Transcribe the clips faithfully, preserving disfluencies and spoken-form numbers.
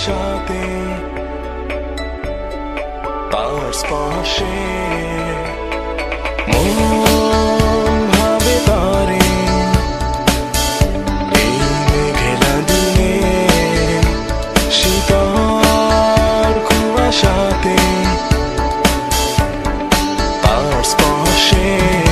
কুয়াশাতে তার স্পর্শে মন ভাবে তারে এই মেঘলা দিনে শীতল কুয়াশাতে তার স্পর্শে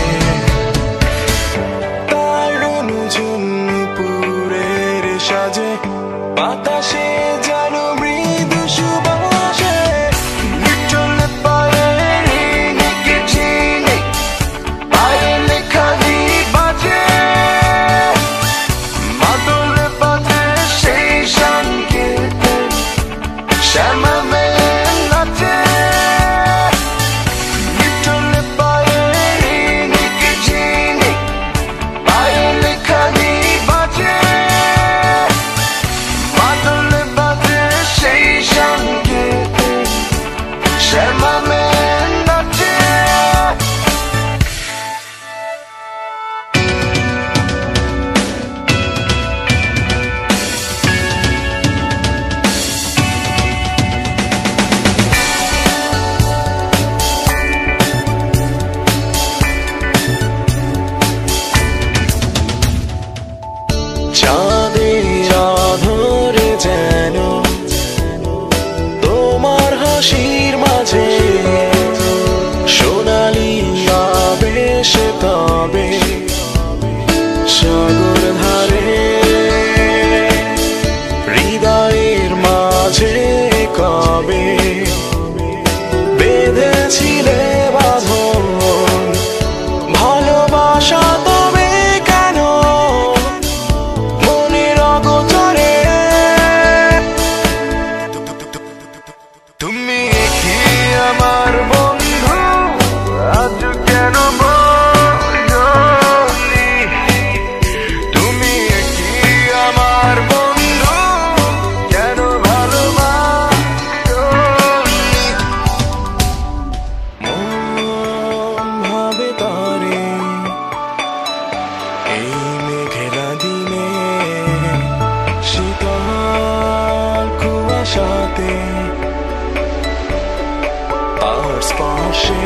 তার অনুঝুম পুরের সাজে বাতাসে যেন মৃদু সুবাসে লিটল পায়ের নিকে চিনে পায়ে লেখা বাজে মাদল বাজে সেই সংকেতে শ্যামা মেয়ে নাচে লিটল পায়ের নিকে চিনে পায়ে লেখা বাজে Shema men nache চাঁদের আধারে যেন তোমার হাসির মাঝে সোনালি আবেশে তবে সাগর ধারে হৃদয়ের মাঝে কবে বেঁধেছিলে বাঁধন ভালোবাসা তবে কেন মনের অগোচরে তুমি কি আমার বন্ধু আজ কেন বলনি তুমি কি আমার বন্ধু কেন ভালোবাসনি মন ভাবে তারে এই মেঘলা দিনে শীতল কুয়াশাতে তার স্পর্শে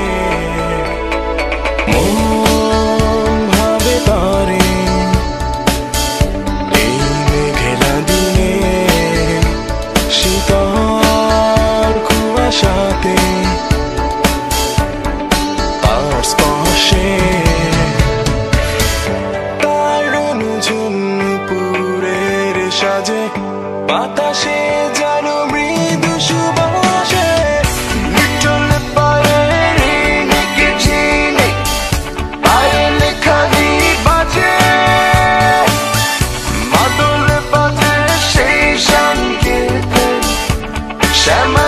মন ভাবে তারে এই মেঘলা দিনে শীতল কুয়াশাতে তার স্পর্শে তার অনুঝুম পুরের সাজে বাতাসে যেন মৃদু সুবাসে লিটল পায়ের নিকে চিনে পায়ে লেখা বাজে মাদল বাজে সেই সংকেতে শ্যামা